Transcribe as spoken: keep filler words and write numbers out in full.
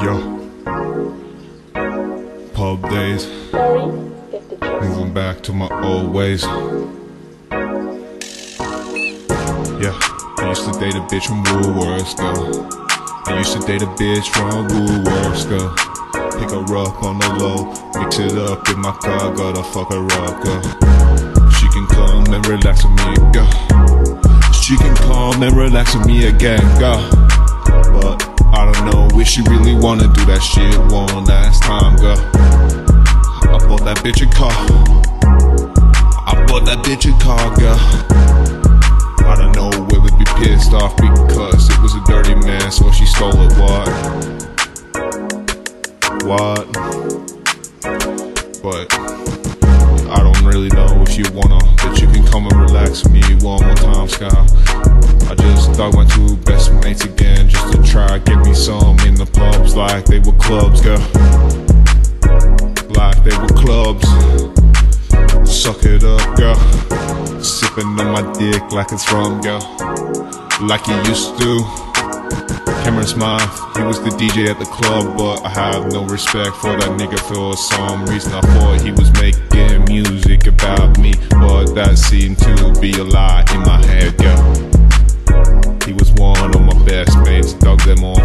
Yo, pub days, moving back to my old ways. Yeah, I used to date a bitch from Woolworths, girl. I used to date a bitch from Woolworths, girl. Pick her up on the low, mix it up in my car, gotta fuck her up, girl. She can come and relax with me, girl. She can come and relax with me again, girl. But I don't know if she really wanna do that shit one last time, girl. I bought that bitch a car. I bought that bitch a car, girl. I don't know whether to be pissed off because it was a dirty man, so she stole it, what? What? But I don't really know if you wanna, but you can come and relax with me one more time, Sky. I just dug my two best mates again just to try get me some in the pubs like they were clubs, girl. Like they were clubs. Suck it up, girl. Sipping on my dick like it's rum, girl. Like you used to. Cameron Smith, he was the D J at the club, but I have no respect for that nigga for some reason. I thought he was making music about me, but that seemed to be a lie in my head, girl. He was one of my best mates, dug them all